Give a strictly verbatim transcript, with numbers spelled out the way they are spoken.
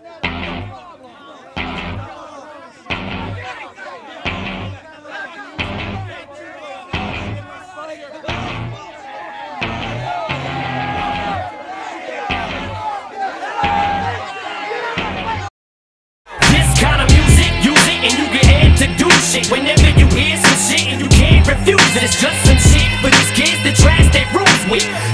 Whenever you hear some shit and you can't refuse it, it's just some shit for these kids that trash their rules with.